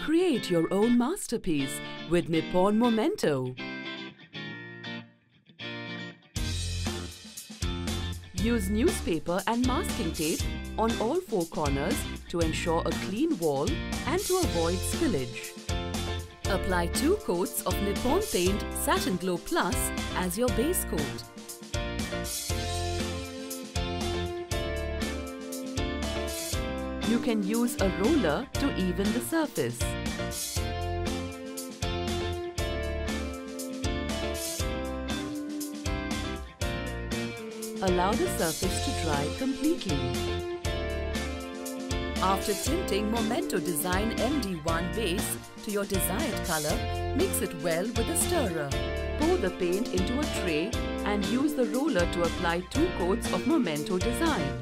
Create your own masterpiece with Nippon Momento. Use newspaper and masking tape on all four corners to ensure a clean wall and to avoid spillage. Apply 2 coats of Nippon Paint Satin Glow Plus as your base coat. You can use a roller to even the surface. Allow the surface to dry completely. After tinting Momento Design MD1 base to your desired color, mix it well with a stirrer. Pour the paint into a tray and use the roller to apply 2 coats of Momento Design.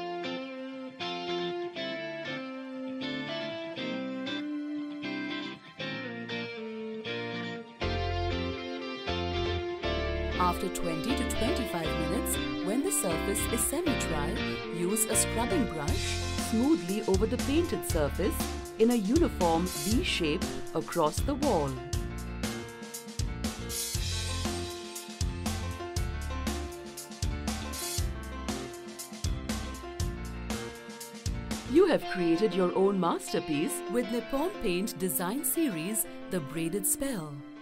After 20 to 25 minutes, when the surface is semi-dry, use a scrubbing brush smoothly over the painted surface in a uniform V shape across the wall. You have created your own masterpiece with Nippon Paint Design Series, The Braided Spell.